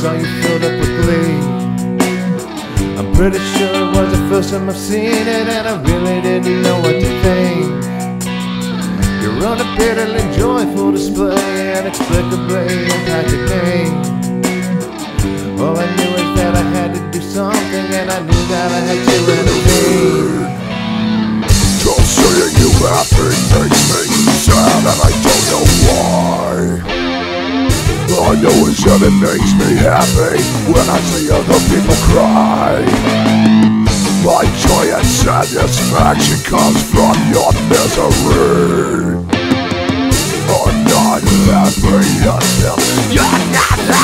saw you filled up with glee. I'm pretty sure it was the first time I've seen it, and I really didn't know what to think. Your unappearedly joyful display inexplicably impacted me. All I knew is that I had to do something, and I knew that I had to intervene. Just seeing you happy makes me sad, and I don't know why. I know it's that it makes me happy when I see other people cry. My joy and satisfaction comes from your misery. I'm not happy until you're not happy.